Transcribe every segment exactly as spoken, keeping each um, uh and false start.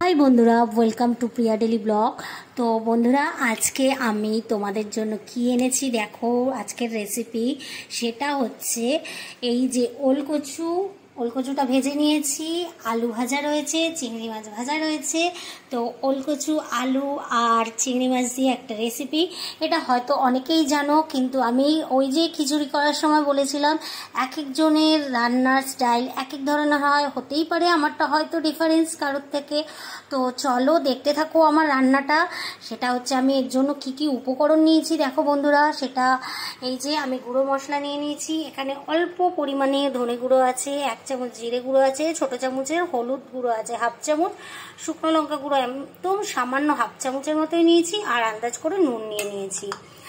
High বন্ধুরা, welcome to Priya daily blog. তো বন্ধুরা, আজকে আমি তোমাদের জন্য কি এনেছি দেখো। আজকের রেসিপি সেটা হচ্ছে এই যে ওলকচু। ওলকচুটা ভেজে নিয়েছি, আলু ভাজা রয়েছে, চিংড়ি মাছ ভাজা রয়েছে। তো ওলকচু, আলু আর চিংড়ি মাছ দিয়ে একটা রেসিপি। এটা হয়তো অনেকেই জানো, কিন্তু আমি ওই যে খিচুড়ি করার সময় বলেছিলাম এক একজনের রান্নার স্টাইল এক এক ধরনের হয়, হতেই পারে আমারটা হয়তো ডিফারেন্স কারোর থেকে। তো চলো দেখতে থাকো আমার রান্নাটা। সেটা হচ্ছে আমি এর জন্য কি কি উপকরণ নিয়েছি দেখো বন্ধুরা। সেটা এই যে আমি গুঁড়ো মশলা নিয়ে নিয়েছি। এখানে অল্প পরিমাণে ধনে গুঁড়ো আছে, এক চামচ জিরে গুঁড়ো আছে, ছোট চামচের হলুদ গুঁড়ো আছে, হাফ চামচ শুকনো লঙ্কা গুঁড়ো একদম সামান্য হাফ চামচের মতোই নিয়েছি, আর আন্দাজ করে নুন নিয়ে নিয়েছি।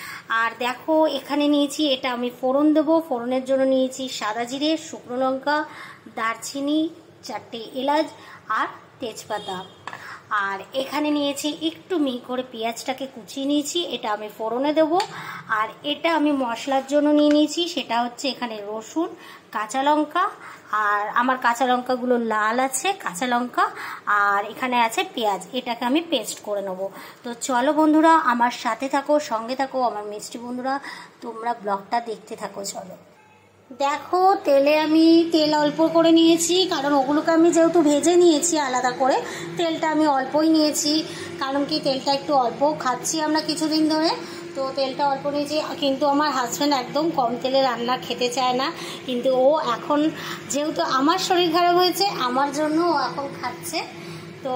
আর দেখো এখানে নিয়েছি, এটা আমি ফোড়ন দেবো। ফোড়নের জন্য নিয়েছি সাদা জিরে, শুকনো লঙ্কা, দারচিনি, চারটে এলাচ আর তেজপাতা। আর এখানে নিয়েছি একটু মিহি করে পেঁয়াজটাকে কুচিয়ে নিয়েছি, এটা আমি ফোড়নে দেবো। আর এটা আমি মশলার জন্য নিয়ে নিয়েছি, সেটা হচ্ছে এখানে রসুন, কাঁচা লঙ্কা, আর আমার কাঁচা লঙ্কাগুলো লাল আছে কাঁচা লঙ্কা, আর এখানে আছে পেঁয়াজ। এটাকে আমি পেস্ট করে নেবো। তো চলো বন্ধুরা আমার সাথে থাকো, সঙ্গে থাকো আমার মিষ্টি বন্ধুরা, তোমরা ব্লগটা দেখতে থাকো। চলো দেখো, তেলে আমি তেল অল্প করে নিয়েছি, কারণ ওগুলোকে আমি যেহেতু ভেজে নিয়েছি আলাদা করে, তেলটা আমি অল্পই নিয়েছি। কারণ কি তেলটা একটু অল্প খাচ্ছি আমরা কিছুদিন ধরে, তো তেলটা অল্প নিয়েছি। কিন্তু আমার হাজব্যান্ড একদম কম তেলে রান্না খেতে চায় না, কিন্তু ও এখন যেহেতু আমার শরীর খারাপ হয়েছে আমার জন্য ও এখন খাচ্ছে। তো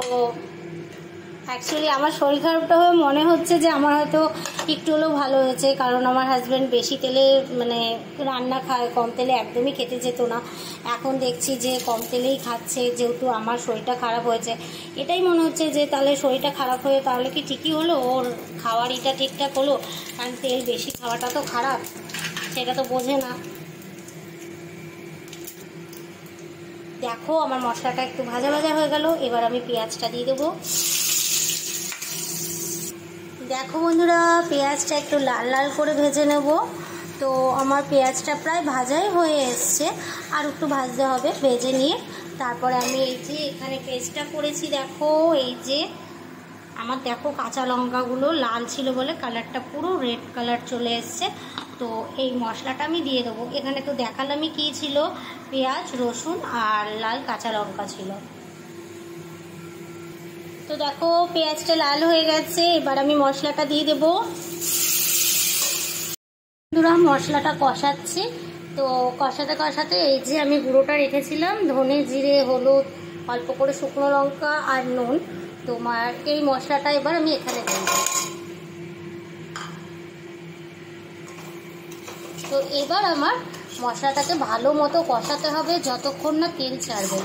অ্যাকচুয়ালি আমার শরীর খারাপটা হয়ে মনে হচ্ছে যে আমার হয়তো একটু হলেও ভালো হয়েছে, কারণ আমার হাজব্যান্ড বেশি তেলে মানে রান্না খায়, কম তেলে একদমই খেতে যেত না। এখন দেখছি যে কম তেলেই খাচ্ছে, যেহেতু আমার শরীরটা খারাপ হয়েছে। এটাই মনে হচ্ছে যে তাহলে শরীরটা খারাপ হয়ে তাহলে কি ঠিকই হলো, ওর খাওয়ার এটা ঠিকঠাক হলো। কারণ তেল বেশি খাওয়াটা তো খারাপ, সেটা তো বোঝে না। দেখো আমার মশলাটা একটু ভাজা ভাজা হয়ে গেল, এবার আমি পেঁয়াজটা দিয়ে দেবো। দেখো বন্ধুরা, পেঁয়াজটা একটু লাল লাল করে ভেজে নেব। তো আমার পেঁয়াজটা প্রায় ভাজাই হয়ে এসছে, আর একটু ভাজতে হবে। ভেজে নিয়ে তারপরে আমি এই যে এখানে পেস্টটা করেছি, দেখো এই যে আমার দেখো কাঁচা লঙ্কাগুলো লাল ছিল বলে কালারটা পুরো রেড কালার চলে এসছে। তো এই মশলাটা আমি দিয়ে দেবো। এখানে তো দেখালামই কী ছিল, পেঁয়াজ, রসুন আর লাল কাঁচা লঙ্কা ছিল। তো দেখো পেঁয়াজটা লাল হয়ে গেছে, এবার আমি মশলাটা দিয়ে দেবো। বন্ধুরা মশলাটা কষাচ্ছি, তো কষাতে কষাতে এই যে আমি গুঁড়োটা রেখেছিলাম ধনে, জিরে, হলুদ, অল্প করে শুকনো লঙ্কা আর নুন, তোমার এই মশলাটা এবার আমি এখানে দেব। তো এবার আমার মশলাটাকে ভালো মতো কষাতে হবে যতক্ষণ না তেল ছাড়বে।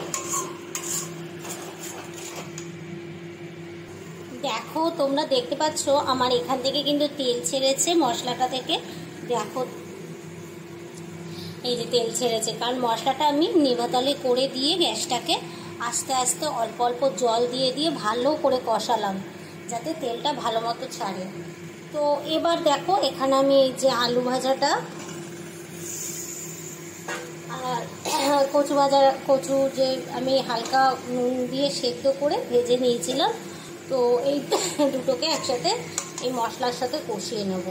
দেখো তোমরা দেখতে পাচ্ছ আমার এখান থেকে কিন্তু তেল ছেড়েছে মশলাটা থেকে। দেখো এই যে তেল ছেড়েছে, কারণ মশলাটা আমি নিভাতলে করে দিয়ে গ্যাসটাকে আস্তে আস্তে অল্প অল্প জল দিয়ে দিয়ে ভালো করে কষালাম, যাতে তেলটা ভালো মতো ছাড়ে। তো এবার দেখো এখানে আমি এই যে আলু ভাজাটা আর কচু ভাজা, কচু যে আমি হালকা নুন দিয়ে সেদ্ধ করে ভেজে নিয়েছিলাম, তো এই দুটোকে একসাথে এই মশলার সাথে কষিয়ে নেব।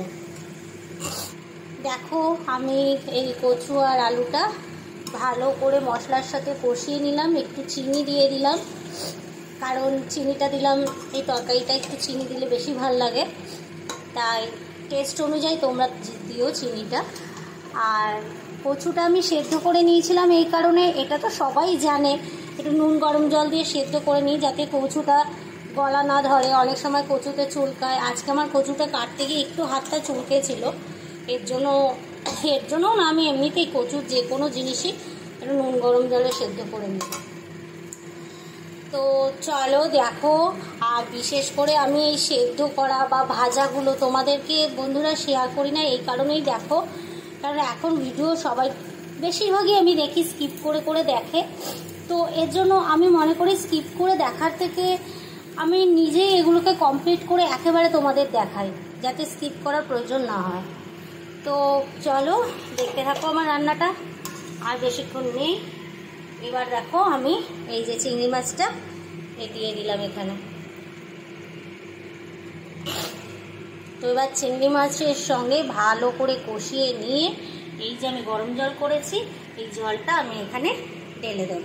দেখো আমি এই কচু আর আলুটা ভালো করে মশলার সাথে কষিয়ে নিলাম। একটু চিনি দিয়ে দিলাম, কারণ চিনিটা দিলাম এই তরকারিটা একটু চিনি দিলে বেশি ভালো লাগে, তাই টেস্ট অনুযায়ী তোমরা দিও চিনিটা। আর কচুটা আমি সেদ্ধ করে নিয়েছিলাম এই কারণে, এটা তো সবাই জানে, একটু নুন গরম জল দিয়ে সেদ্ধ করে নিই যাতে কচুটা গলা না ধরে। অনেক সময় কচুতে চুলকায়, আজকে আমার কচুটা কাটতে গিয়ে একটু হাতটা চুলকেছিল, এর জন্য এর জন্যও না আমি এমনিতেই কচুর যে কোনো জিনিসই একটু নুন গরম জলে সেদ্ধ করে নিই। তো চলো দেখো, আর বিশেষ করে আমি এই সেদ্ধ করা বা ভাজাগুলো তোমাদেরকে বন্ধুরা শেয়ার করি না এই কারণেই, দেখো কারণ এখন ভিডিও সবাই বেশিরভাগই আমি দেখি স্কিপ করে করে দেখে। তো এর জন্য আমি মনে করি স্কিপ করে দেখার থেকে আমি নিজেই এগুলোকে কমপ্লিট করে একেবারে তোমাদের দেখাই, যাতে স্কিপ করার প্রয়োজন না হয়। তো চলো দেখতে থাকো আমার রান্নাটা, আর বেশিক্ষণ নেই। এবার দেখো আমি এই যে চিংড়ি মাছটা এ দিয়ে দিলাম এখানে। তো এবার চিংড়ি মাছের সঙ্গে ভালো করে কষিয়ে নিয়ে এই যে আমি গরম জল করেছি এই জলটা আমি এখানে ঢেলে দেব।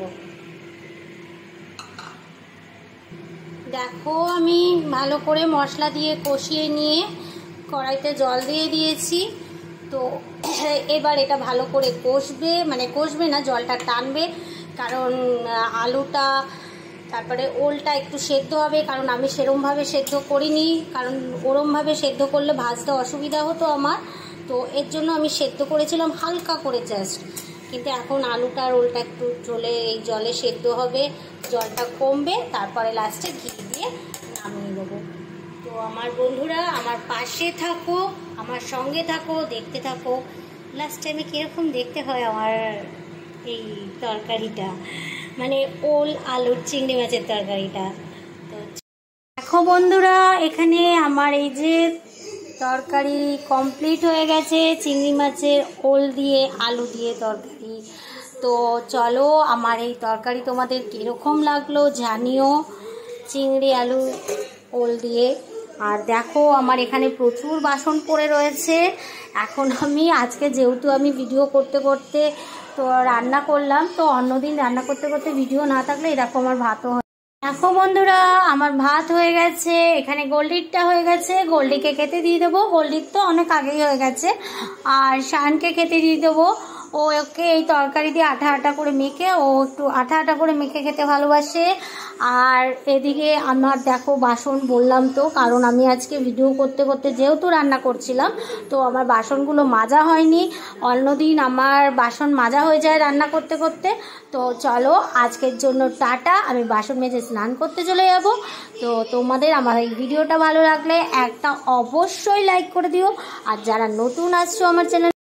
দেখো আমি ভালো করে মশলা দিয়ে কষিয়ে নিয়ে কড়াইতে জল দিয়ে দিয়েছি। তো এবার এটা ভালো করে কষবে, মানে কষবে না, জলটা টানবে, কারণ আলুটা তারপরে ওলটা একটু সেদ্ধ হবে, কারণ আমি সেরমভাবে সেদ্ধ করিনি, কারণ ওরমভাবে সেদ্ধ করলে ভাজতে অসুবিধা হতো আমার। তো এর জন্য আমি সেদ্ধ করেছিলাম হালকা করে জাস্ট, কিন্তু এখন আলুটা আর ওলটা একটু চলে এই জলে সেদ্ধ হবে, জলটা কমবে, তারপরে লাস্টে ঘি দিয়ে নামিয়ে দেবো। তো আমার বন্ধুরা আমার পাশে থাকো, আমার সঙ্গে থাকো, দেখতে থাকো লাস্ট টাইমে কীরকম দেখতে হয় আমার এই তরকারিটা, মানে ওল আলুর চিংড়ি মাছের তরকারিটা। তো দেখো বন্ধুরা এখানে আমার এই যে তরকারি কমপ্লিট হয়ে গেছে, চিংড়ি মাছের ওল দিয়ে আলু দিয়ে তরকারি। তো চলো আমার এই তরকারি তোমাদের কীরকম লাগলো জানিও, চিংড়ি আলু ওল দিয়ে। আর দেখো আমার এখানে প্রচুর বাসন পড়ে রয়েছে। এখন আমি আজকে যেহেতু আমি ভিডিও করতে করতে তো রান্না করলাম, তো অন্যদিন রান্না করতে করতে ভিডিও না থাকলে এরকম আমার ভাতও হয়। দেখো বন্ধুরা আমার ভাত হয়ে গেছে, এখানে গোল্ডিরটা হয়ে গেছে, গোল্ডিকে খেতে দিয়ে দেবো, গোল্ডির তো অনেক আগেই হয়ে গেছে। আর শানকে খেতে দিয়ে দেবো, ও ওকে এই তরকারি দিয়ে আঠা আঠা করে মেখে, ও একটু আঠা আঠা করে মেখে খেতে ভালোবাসে। আর এদিকে আমার দেখো বাসন বললাম তো, কারণ আমি আজকে ভিডিও করতে করতে যেহেতু রান্না করছিলাম তো আমার বাসনগুলো মাজা হয়নি। অন্যদিন আমার বাসন মাজা হয়ে যায় রান্না করতে করতে। তো চলো আজকের জন্য টাটা, আমি বাসন মেজে স্নান করতে চলে যাব। তো তোমাদের আমার এই ভিডিওটা ভালো লাগলে একটা অবশ্যই লাইক করে দিও, আর যারা নতুন আসছো আমার চ্যানেল